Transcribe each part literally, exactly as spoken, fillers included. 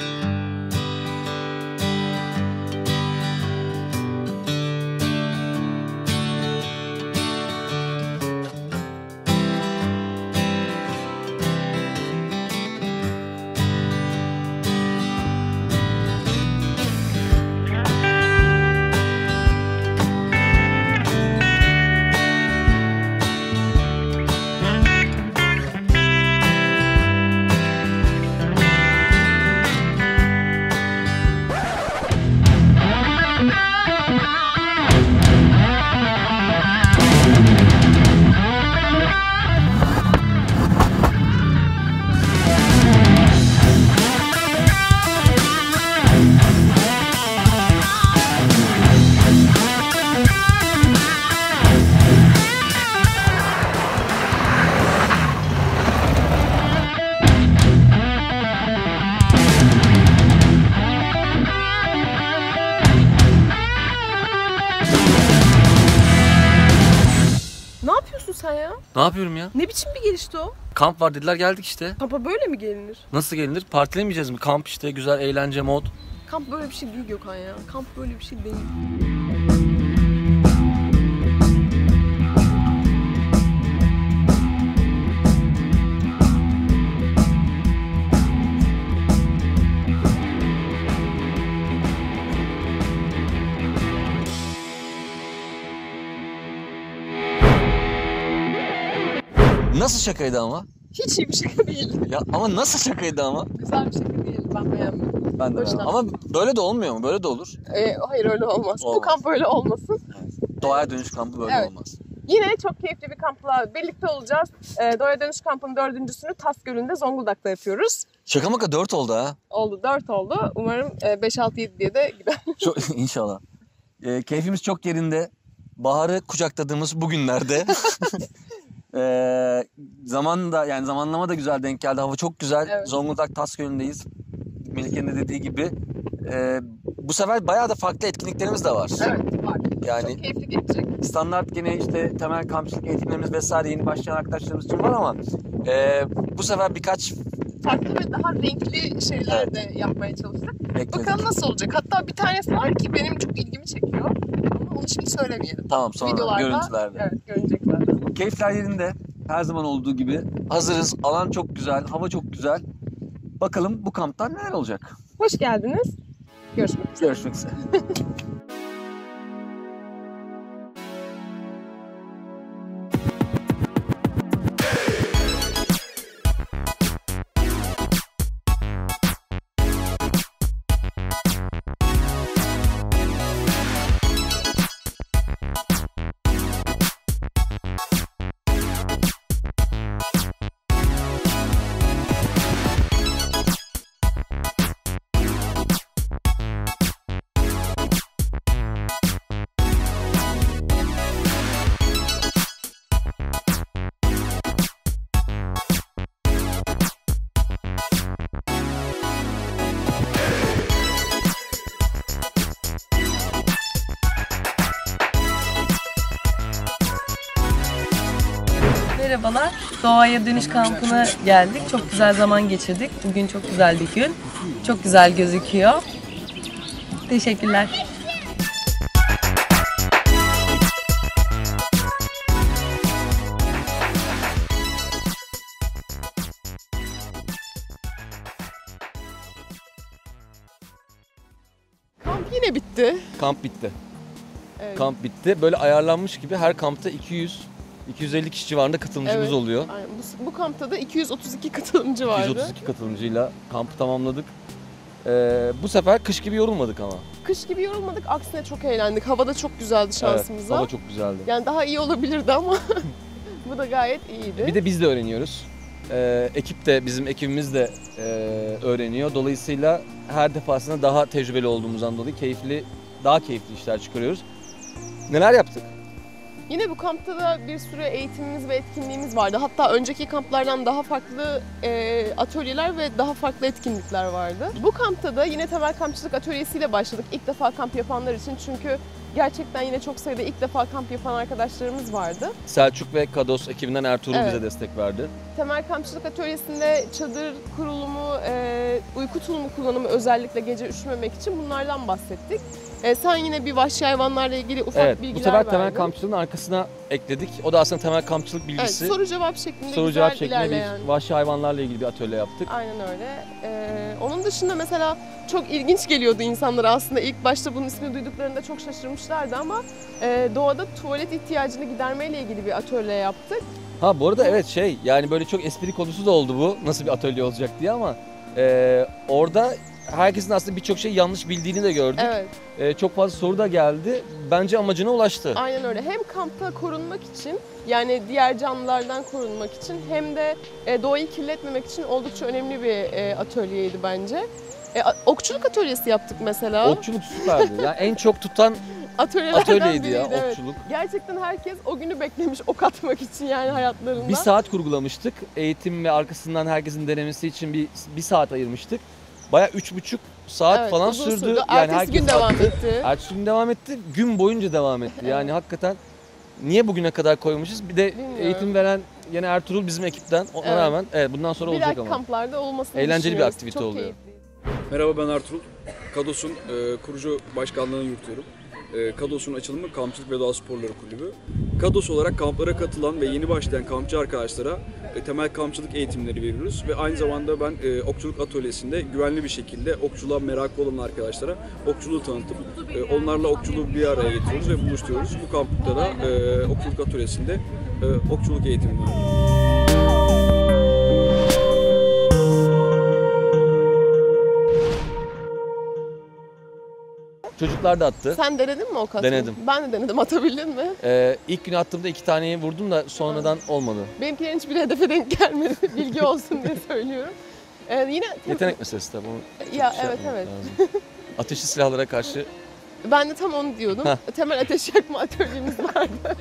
Sen ya? Ne yapıyorum ya? Ne biçim bir gelişti o? Kamp var dediler, geldik işte. Kampa böyle mi gelinir? Nasıl gelinir? Partilemeyeceğiz mi? Kamp işte, güzel eğlence mod. Kamp böyle bir şey değil Gökhan ya. Kamp böyle bir şey değil. Nasıl şakaydı ama? Hiç iyi bir şaka değil. Ya ama nasıl şakaydı ama? Güzel bir şaka değil. Ben beğendim. Ben de beğendim. Ama böyle de olmuyor mu? Böyle de olur. Ee, hayır öyle olmaz. olmaz. Bu kamp öyle olmasın. Evet. Doğaya dönüş kampı böyle evet. olmaz. Yine çok keyifli bir kampla birlikte olacağız. Ee, Doğaya Dönüş Kampı'nın dördüncüsünü Tas Gölü'nde Zonguldak'ta yapıyoruz. Şaka maka dört oldu ha. Oldu, dört oldu. Umarım beş altı yedi diye de gider. Çok, inşallah. E, keyfimiz çok yerinde. Baharı kucakladığımız bugünlerde. e, zaman da yani zamanlama da güzel denk geldi. Hava çok güzel. Evet. Zonguldak Tas Gölü'ndeyiz. Melike'nin de dediği gibi. E, bu sefer bayağı da farklı etkinliklerimiz de var. Evet var. Yani çok keyifli geçecek. Standart gene işte temel kampçılık eğitimlerimiz vesaire yeni başlayan arkadaşlarımız için var ama e, bu sefer birkaç farklı ve daha renkli şeyler evet. de yapmaya çalıştık. Bekledik. Bakalım nasıl olacak. Hatta bir tanesi var ki benim çok ilgimi çekiyor. Ama onu şimdi söylemeyelim. Tamam, sonra videolarda, görüntülerde. Evet, görecekler. Keyifler yerinde. Her zaman olduğu gibi hazırız. Alan çok güzel, hava çok güzel. Bakalım bu kamptan neler olacak? Hoş geldiniz. Görüşmek üzere. Görüşmek üzere. Merhabalar, Doğaya Dönüş Kampı'na geldik. Çok güzel zaman geçirdik. Bugün çok güzel bir gün. Çok güzel gözüküyor. Teşekkürler. Kamp yine bitti. Kamp bitti. Evet. Kamp bitti. Böyle ayarlanmış gibi her kampta iki yüz iki yüz elli kişi civarında katılımcımız evet. oluyor. Aynen. Bu, bu kampta da iki yüz otuz iki katılımcı vardı. iki yüz otuz iki katılımcıyla kampı tamamladık. Ee, bu sefer kış gibi yorulmadık ama. Kış gibi yorulmadık, aksine çok eğlendik. Hava da çok güzeldi şansımıza. Evet, hava çok güzeldi. Yani daha iyi olabilirdi ama bu da gayet iyiydi. Bir de biz de öğreniyoruz. Ee, ekip de, bizim ekibimiz de e, öğreniyor. Dolayısıyla her defasında daha tecrübeli olduğumuzdan dolayı keyifli, daha keyifli işler çıkarıyoruz. Neler yaptık? Yine bu kampta da bir sürü eğitimimiz ve etkinliğimiz vardı. Hatta önceki kamplardan daha farklı e, atölyeler ve daha farklı etkinlikler vardı. Bu kampta da yine temel kampçılık atölyesiyle başladık. İlk defa kamp yapanlar için, çünkü gerçekten yine çok sayıda ilk defa kamp yapan arkadaşlarımız vardı. Selçuk ve Kados ekibinden Ertuğrul Evet. bize destek verdi. Temel Kampçılık Atölyesi'nde çadır kurulumu, e, uyku tulumu kullanımı, özellikle gece üşümemek için bunlardan bahsettik. E, sen yine bir vahşi hayvanlarla ilgili ufak Evet, bilgiler bu sefer verdin. temel kampçılığın arkasına ekledik. O da aslında temel kampçılık bilgisi. Evet, soru cevap şeklinde Soru güzel cevap şeklinde ilerleyen. bir vahşi hayvanlarla ilgili bir atölye yaptık. Aynen öyle. Ee, onun dışında mesela çok ilginç geliyordu insanlara aslında. İlk başta bunun ismini duyduklarında çok şaşırmışlardı ama e, doğada tuvalet ihtiyacını gidermeyle ilgili bir atölye yaptık. Ha bu arada evet şey yani böyle çok espri konusu da oldu bu. Nasıl bir atölye olacak diye ama e, orada herkesin aslında birçok şey yanlış bildiğini de gördük. Evet. E, çok fazla soru da geldi. Bence amacına ulaştı. Aynen öyle. Hem kampta korunmak için, yani diğer canlılardan korunmak için, hem de e, doğayı kirletmemek için oldukça önemli bir e, atölyeydi bence. E, a- okçuluk atölyesi yaptık mesela. Okçuluk süperdi. Yani en çok tutan Atölyelerden atölyeydi biriydi, ya evet. okçuluk. Gerçekten herkes o günü beklemiş ok atmak için yani hayatlarında. Bir saat kurgulamıştık. Eğitim ve arkasından herkesin denemesi için bir, bir saat ayırmıştık. Bayağı üç buçuk saat Evet, falan uzun sürdü. sürdü. Yani Ertesi herkes gün devam attı. etti. Ertesi gün devam etti. Gün boyunca devam etti. Yani Evet. hakikaten niye bugüne kadar koymuşuz? Bir de Bilmiyorum. eğitim veren yine Ertuğrul bizim ekipten. Ona Evet. rağmen evet bundan sonra Bir olacak dahaki ama. kamplarda olmasını Eğlenceli bir düşünüyoruz. aktivite Çok oluyor. keyifli. Merhaba, ben Ertuğrul. Kados'un e, kurucu başkanlığını yürütüyorum. E, Kados'un açılımı Kampçılık ve Doğa Sporları Kulübü. Kados olarak kamplara katılan ve yeni başlayan kampçı arkadaşlara e, temel kampçılık eğitimleri veriyoruz. Ve aynı zamanda ben e, okçuluk atölyesinde güvenli bir şekilde okçuluğa meraklı olan arkadaşlara okçuluğu tanıtıp e, onlarla okçuluğu bir araya getiriyoruz ve buluşturuyoruz. Bu kampta da e, okçuluk atölyesinde e, okçuluk eğitimi veriyoruz. Çocuklar da attı. Sen denedin mi ok atmayı? Denedim. Ben de denedim. Atabildin mi? Ee, ilk gün attığımda iki taneyi vurdum da sonradan olmadı. Benimkilerin hiçbir hedefe denk gelmedi. Bilgi olsun diye söylüyorum. Ee, yine Yetenek meselesi tabii. Onu çok Ya, şey evet, yapmamak evet. lazım. Ateşli silahlara karşı ben de tam onu diyordum. Heh. Temel ateş yakma atölyemiz vardı.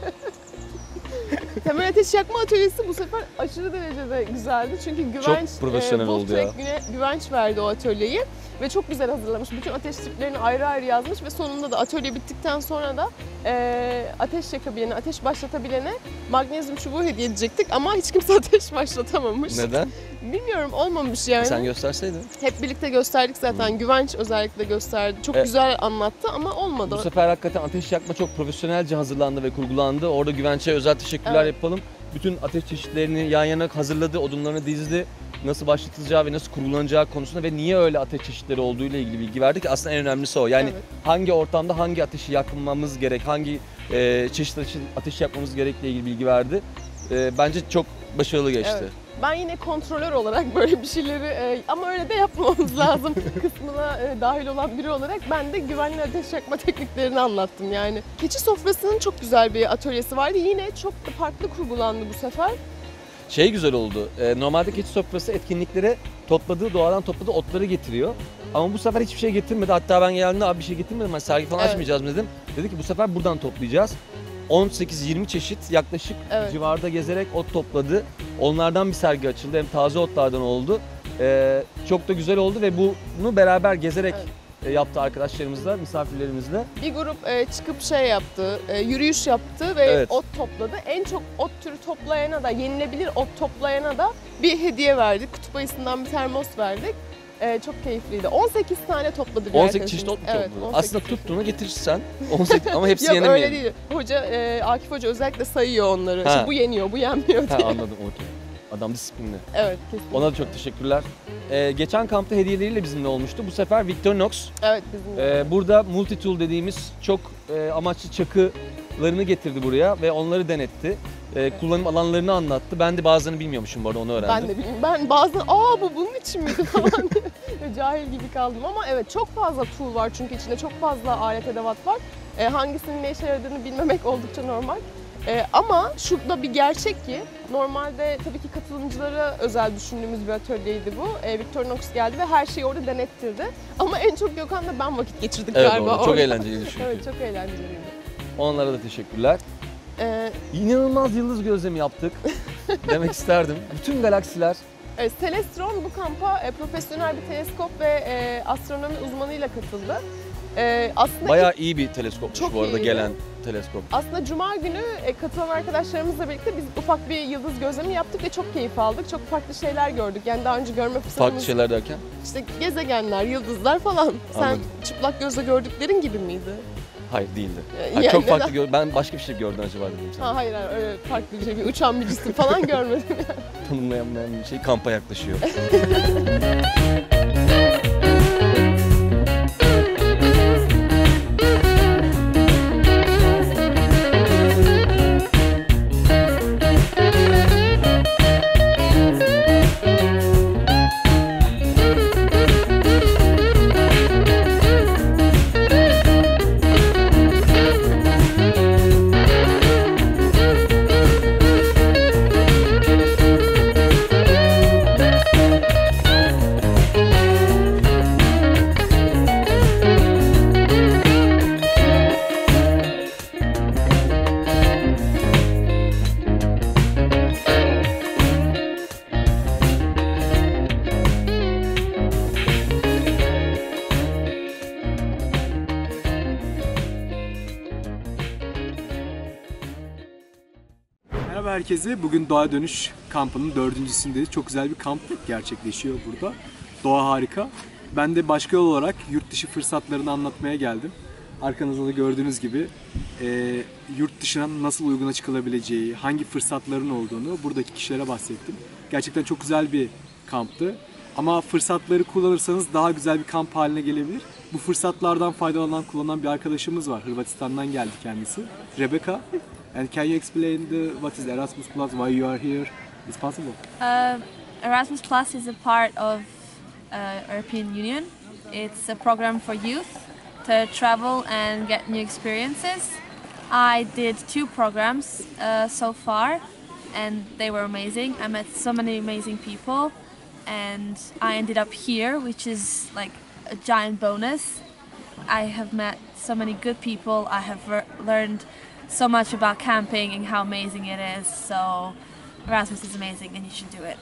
Temel ateş yakma atölyesi bu sefer aşırı derecede güzeldi. Çünkü güvenç, profesyonel e, oldu Wolf ya. Track güne güvenç verdi o atölyeyi. Ve çok güzel hazırlamış. Bütün ateş tiplerini ayrı ayrı yazmış ve sonunda da atölye bittikten sonra da e, ateş yakabilene, ateş başlatabilene magnezyum çubuğu hediye edecektik ama hiç kimse ateş başlatamamış. neden? Bilmiyorum, olmamış yani. Sen gösterseydin. Hep birlikte gösterdik zaten. Güvenç özellikle gösterdi. Çok Evet. güzel anlattı ama olmadı. Bu sefer hakikaten ateş yakma çok profesyonelce hazırlandı ve kurgulandı. Orada güvençe özel teşekkürler Evet. yapalım. Bütün ateş çeşitlerini yan yana hazırladı, odunlarını dizdi. Nasıl başlatılacağı ve nasıl kurgulanacağı konusunda ve niye öyle ateş çeşitleri olduğu ile ilgili bilgi verdik. Aslında en önemlisi o. Yani Evet. hangi ortamda hangi ateşi yakmamız gerek, hangi e, çeşit ateşi, ateş yakmamız gerekle ilgili bilgi verdi. E, bence çok başarılı geçti. Evet. Ben yine kontrolör olarak böyle bir şeyleri e, ama öyle de yapmamamız lazım kısmına e, dahil olan biri olarak ben de güvenli ateş yakma tekniklerini anlattım yani. Keçi sofrasının çok güzel bir atölyesi vardı. Yine çok da farklı kurgulandı bu sefer. Şey güzel oldu. E, normalde keçi sofrası etkinliklere topladığı, doğadan topladığı otları getiriyor. Ama bu sefer hiçbir şey getirmedi. Hatta ben geldiğimde abi bir şey getirmedim. Hani sergi falan Evet. açmayacağız mı dedim. Dedi ki bu sefer buradan toplayacağız. on sekiz yirmi çeşit yaklaşık Evet. civarda gezerek ot topladı. Onlardan bir sergi açıldı. Hem taze otlardan oldu. E, çok da güzel oldu ve bunu beraber gezerek Evet. e, yaptı arkadaşlarımızla, misafirlerimizle. Bir grup e, çıkıp şey yaptı, e, yürüyüş yaptı ve Evet. ot topladı. En çok ot türü toplayana da, yenilebilir ot toplayana da bir hediye verdik. Kutup ayısından bir termos verdik. E, çok keyifliydi. on sekiz tane topladı bir on sekiz arkadaşımız. çeşit ot mu Evet, topladı? on sekiz Aslında çeşit. tuttuğunu getirirsen on sekiz ama hepsi Yok yenemeyelim. öyle değil. Hoca, e, Akif Hoca özellikle sayıyor onları. Ha. İşte bu yeniyor, bu yenmiyor Ha, diye. anladım, okey. Adam disiplinli. Evet, kesinlikle. Ona da çok teşekkürler. Ee, geçen kampta hediyeleriyle bizimle olmuştu. Bu sefer Victorinox. Evet, bizim de. Ee, burada multi-tool dediğimiz çok e, amaçlı çakılarını getirdi buraya ve onları denetti. Ee, kullanım alanlarını anlattı. Ben de bazılarını bilmiyormuşum bu arada, onu öğrendim. Ben de bilmiyorum. Ben bazen aa bu bunun için miydi falan diye cahil gibi kaldım ama evet çok fazla tool var çünkü içinde çok fazla alet edevat var. E, hangisinin ne işe yaradığını bilmemek oldukça normal. E, ama şurada bir gerçek ki normalde tabii ki katılımcılara özel düşündüğümüz bir atölyeydi bu. E, Victorinox geldi ve her şeyi orada denettirdi. Ama en çok Gökhan'la ben vakit geçirdik Evet, galiba orada. Çok orada. eğlenceliydi çünkü. Evet, çok eğlenceliydi. Onlara da teşekkürler. E, İnanılmaz yıldız gözlemi yaptık. Demek isterdim. Bütün galaksiler. E, Celestron bu kampa e, profesyonel bir teleskop ve e, astronomi uzmanıyla katıldı. Ee, aslında Bayağı iyi bir teleskopmuş Çok bu arada iyiydi. gelen teleskop. Aslında Cuma günü e, katılan arkadaşlarımızla birlikte biz ufak bir yıldız gözlemi yaptık ve çok keyif aldık. Çok farklı şeyler gördük. Yani daha önce görme fırsatımız... Farklı şeyler derken? İşte gezegenler, yıldızlar falan. Sen Anladım. çıplak gözle gördüklerin gibi miydi? Hayır değildi. Yani Hayır, çok neden? farklı gör. Ben başka bir şey gördün acaba dedim sana. Ha hayır, hayır öyle farklı bir şey, bir uçan bir cisim falan görmedim yani. Tanımlayamayan bir şey kampa yaklaşıyor. Merhaba herkese. Bugün Doğa Dönüş kampının dördüncüsündeyiz. Çok güzel bir kamp gerçekleşiyor burada. Doğa harika. Ben de başka yol olarak yurt dışı fırsatlarını anlatmaya geldim. Arkanızda da gördüğünüz gibi e, yurt dışına nasıl uyguna çıkılabileceği, hangi fırsatların olduğunu buradaki kişilere bahsettim. Gerçekten çok güzel bir kamptı. Ama fırsatları kullanırsanız daha güzel bir kamp haline gelebilir. Bu fırsatlardan faydalanan, kullanan bir arkadaşımız var. Hırvatistan'dan geldi kendisi. Rebecca. And can you explain the what is Erasmus Plus, why you are here? It's possible. Uh, Erasmus Plus is a part of uh, European Union. It's a program for youth to travel and get new experiences. I did two programs uh, so far, and they were amazing. I met so many amazing people, and I ended up here, which is like a giant bonus. I have met so many good people. I have ver- learned so much about camping and how amazing it is. So Erasmus is amazing and you should do it.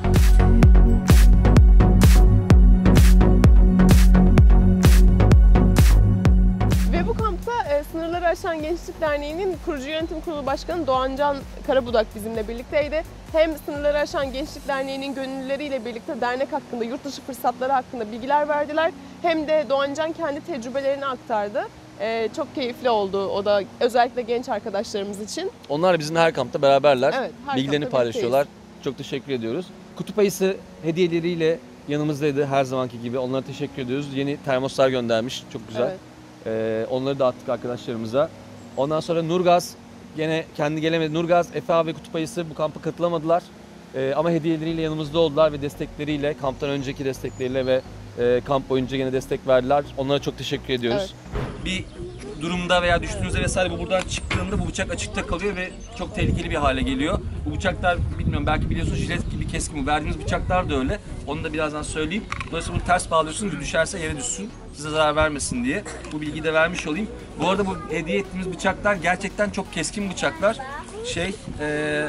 Ve bu kampta e, Sınırları Aşan Gençlik Derneği'nin kurucu yönetim kurulu başkanı Doğancan Karabudak bizimle birlikteydi. Hem Sınırları Aşan Gençlik Derneği'nin gönüllüleriyle birlikte dernek hakkında, yurt dışı fırsatları hakkında bilgiler verdiler. Hem de Doğancan kendi tecrübelerini aktardı. Ee, çok keyifli oldu o da, özellikle genç arkadaşlarımız için. Onlar bizimle her kampta beraberler. Evet, her Bilgilerini kampta paylaşıyorlar. Çok teşekkür ediyoruz. Kutup ayısı hediyeleriyle yanımızdaydı her zamanki gibi. Onlara teşekkür ediyoruz. Yeni termoslar göndermiş. Çok güzel. Evet. Ee, onları dağıttık arkadaşlarımıza. Ondan sonra Nurgaz gene kendi gelemedi. Nurgaz, Efe abi ve Kutup ayısı bu kampa katılamadılar. Ee, ama hediyeleriyle yanımızda oldular ve destekleriyle, kamptan önceki destekleriyle ve e, kamp boyunca gene destek verdiler. Onlara çok teşekkür ediyoruz. Evet. Bir durumda veya düştüğünüzde vesaire bu buradan çıktığında bu bıçak açıkta kalıyor ve çok tehlikeli bir hale geliyor. Bu bıçaklar bilmiyorum belki biliyorsunuz jilet gibi keskin bu. Verdiğimiz bıçaklar da öyle. Onu da birazdan söyleyeyim. Dolayısıyla bunu ters bağlıyorsunuz ki düşerse yere düşsün. Size zarar vermesin diye. Bu bilgiyi de vermiş olayım. Bu arada bu hediye ettiğimiz bıçaklar gerçekten çok keskin bıçaklar. Şey, ee,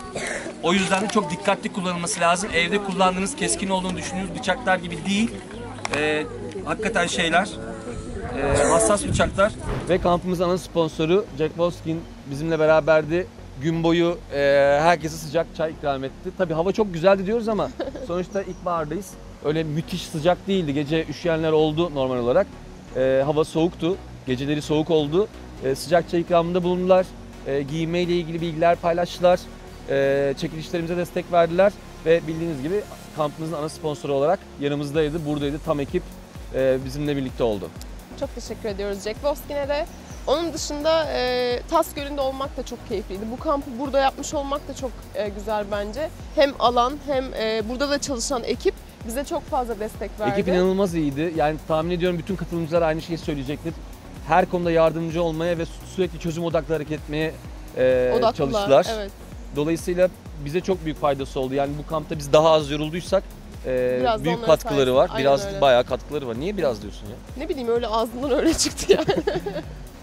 o yüzden de çok dikkatli kullanılması lazım. Evde kullandığınız keskin olduğunu düşündüğünüz bıçaklar gibi değil. Ee, hakikaten şeyler, ee, hassas bıçaklar. Ve kampımızın ana sponsoru Jack Wolfskin bizimle beraberdi. Gün boyu e, herkese sıcak çay ikram etti. Tabii hava çok güzeldi diyoruz ama sonuçta ilkbahardayız. Öyle müthiş sıcak değildi. Gece üşüyenler oldu normal olarak. E, hava soğuktu. Geceleri soğuk oldu. E, sıcak çay ikramında bulundular. E, giyinmeyle ilgili bilgiler paylaştılar. E, çekilişlerimize destek verdiler. Ve bildiğiniz gibi kampımızın ana sponsoru olarak yanımızdaydı, buradaydı. Tam ekip e, bizimle birlikte oldu. Çok teşekkür ediyoruz Jack Wolfskin'e de. Onun dışında e, Tas Gölü'nde olmak da çok keyifliydi. Bu kampı burada yapmış olmak da çok e, güzel bence. Hem alan hem e, burada da çalışan ekip bize çok fazla destek verdi. Ekip inanılmaz iyiydi. Yani tahmin ediyorum bütün katılımcılar aynı şeyi söyleyecektir. Her konuda yardımcı olmaya ve sürekli çözüm odaklı hareket etmeye e, Odaklılar, çalıştılar. evet. Dolayısıyla bize çok büyük faydası oldu. Yani bu kampta biz daha az yorulduysak e, Biraz da büyük onların katkıları sayesinde. var. Aynen Biraz öyle. bayağı katkıları var. Niye biraz diyorsun ya? Ne bileyim öyle ağzından öyle çıktı yani.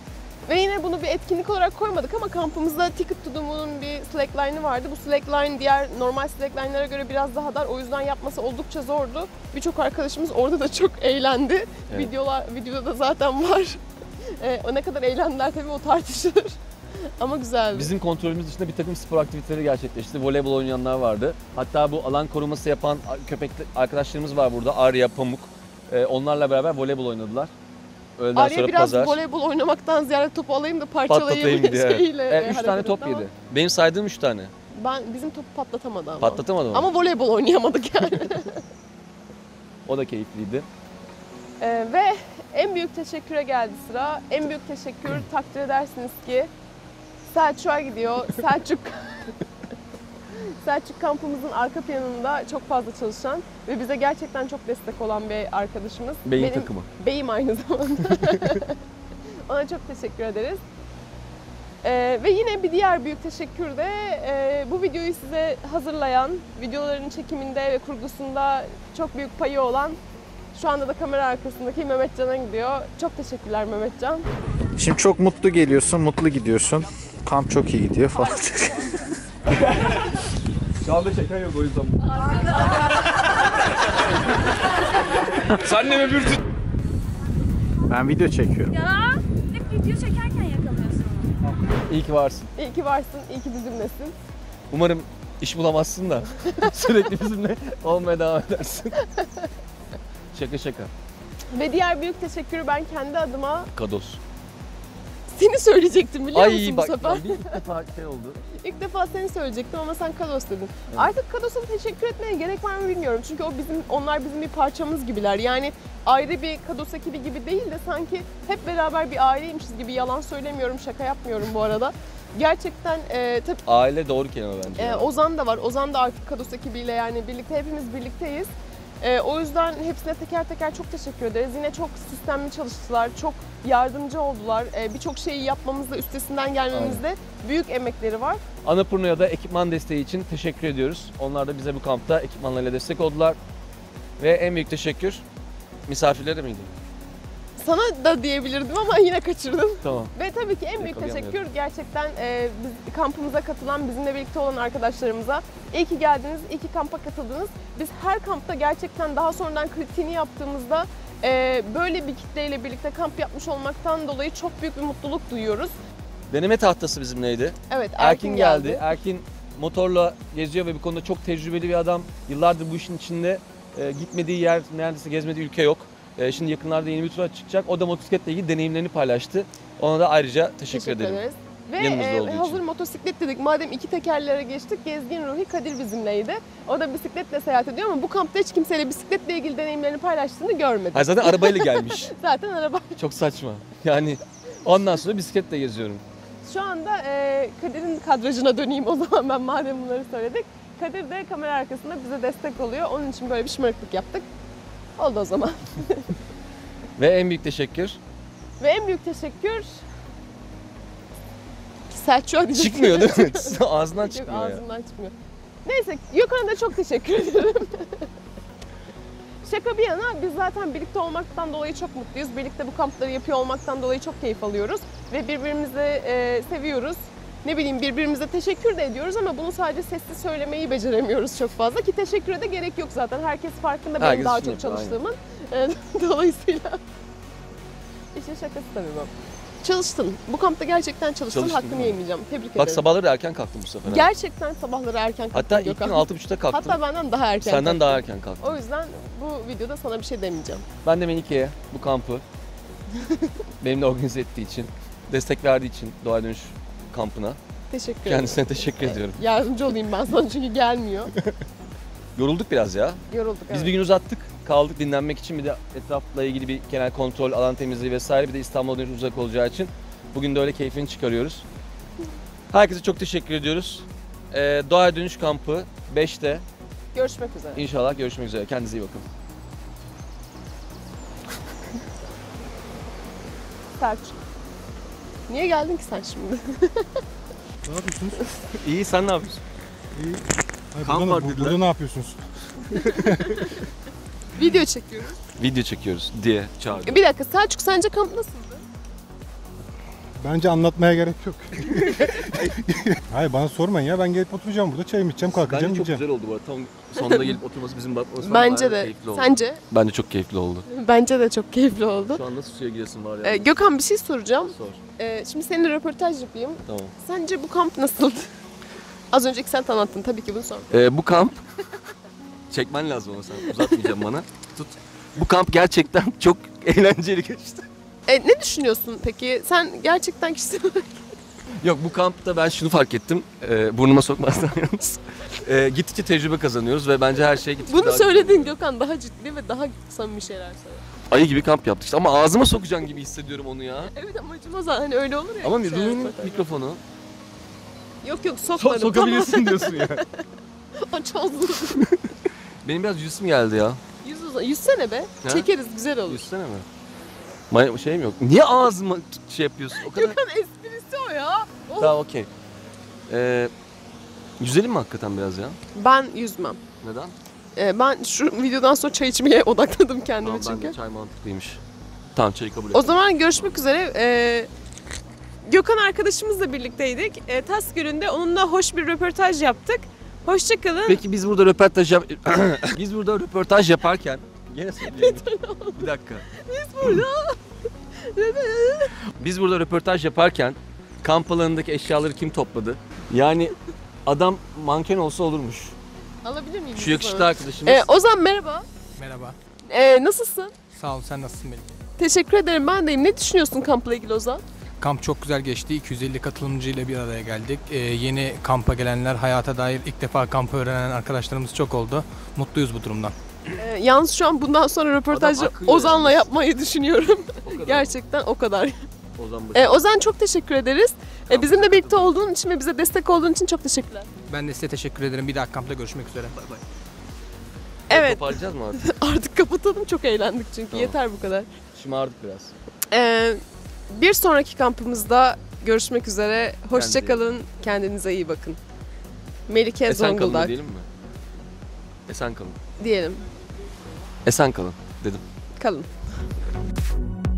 Ve yine bunu bir etkinlik olarak koymadık ama kampımızda Ticket to the Moon'un bir slackline'ı vardı. Bu slackline diğer normal slackline'lara göre biraz daha dar. O yüzden yapması oldukça zordu. Birçok arkadaşımız orada da çok eğlendi. Evet. Videolar, videoda da zaten var. e, o ne kadar eğlendiler tabii o tartışılır. Ama güzeldi. Bizim kontrolümüz dışında bir takım spor aktiviteleri gerçekleşti. Voleybol oynayanlar vardı. Hatta bu alan koruması yapan köpek arkadaşlarımız var burada. Arya, Pamuk. Ee, onlarla beraber voleybol oynadılar. Öğleden Arya sonra biraz pazar. voleybol oynamaktan ziyade topu alayım da parçalayayım Patlatayım diye. şeyiyle Evet, e, üç tane hareket top etti ama yedi. Benim saydığım üç tane. Ben bizim topu patlatamadı ama. Patlatamadım ama. Ama voleybol oynayamadık yani. O da keyifliydi. Ee, ve en büyük teşekküre geldi sıra. En büyük teşekkür takdir edersiniz ki Selçuk'a gidiyor. Selçuk Selçuk kampımızın arka planında çok fazla çalışan ve bize gerçekten çok destek olan bir arkadaşımız. Beyin Benim takımı. Beyim aynı zamanda. Ona çok teşekkür ederiz. Ee, ve yine bir diğer büyük teşekkür de e, bu videoyu size hazırlayan, videoların çekiminde ve kurgusunda çok büyük payı olan, şu anda da kamera arkasındaki Mehmetcan'a gidiyor. Çok teşekkürler Mehmetcan. Şimdi çok mutlu geliyorsun, mutlu gidiyorsun. Kamp çok iyi gidiyor falan. Şu anda çeken yok o yüzden. Sen ne bir Ben video çekiyorum. Ya hep video çekerken yakalıyorsun. İyi ki varsın. İyi ki varsın, iyi ki bizimlesin. Umarım iş bulamazsın da sürekli bizimle olmaya devam edersin. Şaka şaka. Ve diğer büyük teşekkürü ben kendi adıma Kados. seni söyleyecektim biliyor musun Ay bu bak sefer? bir ilk defa şey oldu. İlk defa seni söyleyecektim ama sen Kados dedin. Artık Kados'a teşekkür etmeye gerek var mı bilmiyorum. Çünkü o bizim, onlar bizim bir parçamız gibiler. Yani ayrı bir Kados ekibi gibi değil de sanki hep beraber bir aileymişiz gibi. Yalan söylemiyorum, şaka yapmıyorum bu arada. Gerçekten e, tabii Aile doğru kelime bence. e, ya. Ozan da var. Ozan da artık Kados ekibiyle yani birlikte hepimiz birlikteyiz. E, o yüzden hepsine teker teker çok teşekkür ederiz. Yine çok sistemli çalıştılar, çok yardımcı oldular. E, Birçok şeyi yapmamızda, üstesinden gelmemizde büyük emekleri var. Annapurna'ya da ekipman desteği için teşekkür ediyoruz. Onlar da bize bu kampta ekipmanlarıyla destek oldular. Ve en büyük teşekkür misafirlere miydi? Sana da diyebilirdim ama yine kaçırdım. Tamam. Ve tabii ki en büyük Yakalayamıyorum. teşekkür gerçekten e, biz kampımıza katılan, bizimle birlikte olan arkadaşlarımıza. İyi ki geldiniz, iyi ki kampa katıldınız. Biz her kampta gerçekten daha sonradan kritiğini yaptığımızda e, böyle bir kitleyle birlikte kamp yapmış olmaktan dolayı çok büyük bir mutluluk duyuyoruz. Deneme tahtası bizimleydi. Evet, Erkin, Erkin geldi. Erkin motorla geziyor ve bu konuda çok tecrübeli bir adam. Yıllardır bu işin içinde. E, gitmediği yer, neredeyse gezmediği ülke yok. E, şimdi yakınlarda yeni bir tura çıkacak. O da motosikletle ilgili deneyimlerini paylaştı. Ona da ayrıca teşekkür, Teşekkür ederim. ederiz. Ve Yanımızda e, olduğu için. hazır motosiklet dedik. Madem iki tekerlere geçtik, Gezgin Ruhi Kadir bizimleydi. O da bisikletle seyahat ediyor ama bu kampta hiç kimseyle bisikletle ilgili deneyimlerini paylaştığını görmedim. Hayır, zaten arabayla gelmiş. Zaten araba. Çok saçma. Yani ondan sonra bisikletle geziyorum. Şu anda e, Kadir'in kadrajına döneyim o zaman ben madem bunları söyledik. Kadir de kamera arkasında bize destek oluyor. Onun için böyle bir şımarıklık yaptık. Oldu o zaman. Ve en büyük teşekkür. Ve en büyük teşekkür Selçuk'a diyecektim. Çıkmıyor değil mi? Ağzından Yok, çıkmıyor ya. ağzından çıkmıyor. Neyse Gökhan'a da çok teşekkür ederim. Şaka bir yana biz zaten birlikte olmaktan dolayı çok mutluyuz. Birlikte bu kampları yapıyor olmaktan dolayı çok keyif alıyoruz. Ve birbirimizi e, seviyoruz. Ne bileyim birbirimize teşekkür de ediyoruz ama bunu sadece sesli söylemeyi beceremiyoruz çok fazla. Ki teşekküre de gerek yok zaten. Herkes farkında benim Herkes daha işini çok yapıyor, çalıştığımın. E, dolayısıyla işin şakası tabii bu. Çalıştın. Bu kampta gerçekten çalıştın. Çalıştım, Hakkını evet. yemeyeceğim. Tebrik Bak ederim. sabahları erken kalktım bu sefer. ha. Gerçekten sabahları erken kalktın Hatta ilk gün Gökhan. altı buçukta kalktım. Hatta benden daha erken Senden kalktın. daha erken kalktım. O yüzden bu videoda sana bir şey demeyeceğim. Ben de Melike'ye bu kampı benimle organize ettiği için, destek verdiği için Doğaya Dönüş kampına Teşekkür ederim. kendisine teşekkür ediyorum. Yardımcı olayım ben sana çünkü gelmiyor. Yorulduk biraz ya. Yorulduk Biz evet. bir gün uzattık. Kaldık dinlenmek için, bir de etrafla ilgili bir genel kontrol, alan temizliği vesaire, bir de İstanbul'a dönüş uzak olacağı için bugün de öyle keyfini çıkarıyoruz. Herkese çok teşekkür ediyoruz. Ee, Doğaya Dönüş kampı beşte Görüşmek üzere. inşallah görüşmek üzere. Kendinize iyi bakın. Selçuk. Niye geldin ki sen şimdi? Ne yapıyorsunuz? İyi, sen ne yapıyorsun? İyi. Hayır, Kamp burada, var bu- dediler. burada ne yapıyorsunuz? Video çekiyoruz. Video çekiyoruz diye çağırdım. Bir dakika Selçuk sence kamp nasıldı? Bence anlatmaya gerek yok. Hayır bana sormayın ya, ben gelip oturacağım burada, çayımı içeceğim, kalkacağım, Bence çok gideceğim. güzel oldu bu arada. Tam sonunda gelip oturması bizim bakması Bence de. keyifli oldu. Sence? Bence çok keyifli oldu. Bence de çok keyifli oldu. Şu an nasıl suya giresin var ya. Ee, Gökhan bir şey soracağım. Sor. Ee, şimdi seninle röportaj yapayım. Tamam. Sence bu kamp nasıldı? Az önce ilk sen tanıttın, tabii ki bunu sor. Ee, bu kamp çekmen lazım ama sen uzatmayacağım bana. Tut. Bu kamp gerçekten çok eğlenceli geçti. Ee, ne düşünüyorsun peki? Sen gerçekten kişisel olarak... Yok bu kampta ben şunu fark ettim. Ee, burnuma sokmazdan yalnız. Ee, gittikçe tecrübe kazanıyoruz ve bence her şey gittikçe Bunu daha söyledin Gökhan, daha ciddi ve daha samimi şeyler söyle. ayı gibi kamp yaptık işte ama ağzıma sokacağım gibi hissediyorum onu ya. Evet amacım o zaten, hani öyle olur ya. Ama şey Rumi'nin röportaj. mikrofonu. Yok yok So- sokmadım. sokabilirsin diyorsun ya. Aç ağzını. Benim biraz yüzüm geldi ya. Yüz, uzun- yüzsene be. Ha? Çekeriz, güzel olur. Yüzsene mi? May- şeyim yok. Niye ağzıma t- şey yapıyorsun? O kadar. Gökhan esprisi o ya. Oh. Tamam okey. Ee, yüzelim mi hakikaten biraz ya? Ben yüzmem. Neden? Ee, ben şu videodan sonra çay içmeye odakladım kendimi Tamam ben çünkü. de çay mantıklıymış. Tamam çayı kabul O ettim. zaman görüşmek üzere. Ee, Gökhan arkadaşımızla birlikteydik. Ee, Tas Gölü'nde onunla hoş bir röportaj yaptık. Hoşçakalın. Peki biz burada röportaj yap... biz burada röportaj yaparken... Gene söyleyeyim. Bir dakika. Biz burada... Biz burada röportaj yaparken kamp alanındaki eşyaları kim topladı? Yani adam manken olsa olurmuş. Alabilir miyim? Şu yakışıklı arkadaşımız. Ee, Ozan merhaba. Merhaba. Ee, nasılsın? Sağ ol. Sen nasılsın Melih? Teşekkür ederim, ben deyim. Ne düşünüyorsun kampla ilgili Ozan? Kamp çok güzel geçti. iki yüz elli katılımcı ile bir araya geldik. Ee, yeni kampa gelenler, hayata dair ilk defa kampı öğrenen arkadaşlarımız çok oldu. Mutluyuz bu durumdan. Ee, yalnız şu an bundan sonra röportajı Adam akıyor Ozan'la yalnız. yapmayı düşünüyorum. O kadar. Gerçekten o kadar. Ozan Ee, Ozan çok teşekkür ederiz. Ee, bizimle birlikte olduğun için ve bize destek olduğun için çok teşekkürler. Ben de size teşekkür ederim. Bir daha kampta görüşmek üzere. Bay bay. Evet. Toparlayacağız mı artık? Artık kapatalım, çok eğlendik çünkü. Tamam. Yeter bu kadar. Şımardık biraz. Ee, bir sonraki kampımızda görüşmek üzere. Hoşça kalın. Kendinize iyi bakın. Melike Esen kalın da Zonguldak diyelim mi? Esen kalın. diyelim. Esen kalın dedim. Kalın.